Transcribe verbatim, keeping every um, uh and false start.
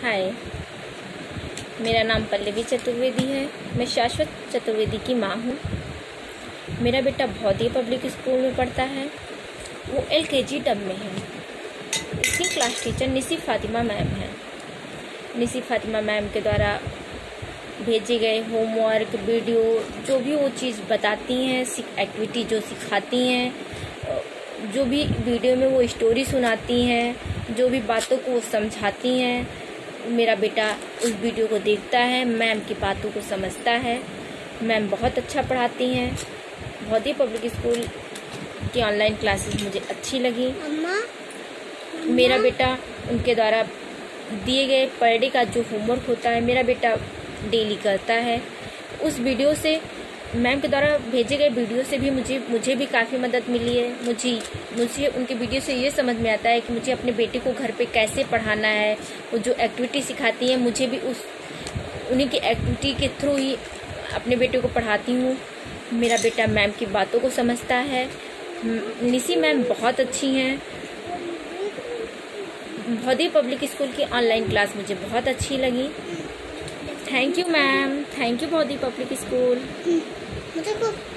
हाय, मेरा नाम पल्लवी चतुर्वेदी है। मैं शाश्वत चतुर्वेदी की माँ हूँ। मेरा बेटा भौदी पब्लिक स्कूल में पढ़ता है। वो एलकेजी टब में है। इसकी class teacher Nisi Fatima ma'am है। निसी फातिमा मैम के द्वारा भेजे गए होमवर्क, वीडियो, जो भी वो चीज़ बताती हैं, एक्टिविटी जो सिखाती हैं, जो भी वीडियो में वो स्टोरी सुनाती हैं, जो भी बातों को वो समझाती हैं, मेरा बेटा उस वीडियो को देखता है, मैम की बातों को समझता है। मैम बहुत अच्छा पढ़ाती हैं। भौदी पब्लिक स्कूल की ऑनलाइन क्लासेस मुझे अच्छी लगी। मेरा बेटा उनके द्वारा दिए गए पर डे का जो होमवर्क होता है, मेरा बेटा डेली करता है। उस वीडियो से, मैम के द्वारा भेजे गए वीडियो से भी मुझे मुझे भी काफ़ी मदद मिली है। मुझे मुझे उनके वीडियो से ये समझ में आता है कि मुझे अपने बेटे को घर पे कैसे पढ़ाना है। वो जो एक्टिविटी सिखाती है, मुझे भी उस उन्हीं की एक्टिविटी के थ्रू ही अपने बेटे को पढ़ाती हूँ। मेरा बेटा मैम की बातों को समझता है। निसी मैम बहुत अच्छी हैं। भौदी पब्लिक स्कूल की ऑनलाइन क्लास मुझे बहुत अच्छी लगी। Thank you ma'am, thank you Bhaudi public school.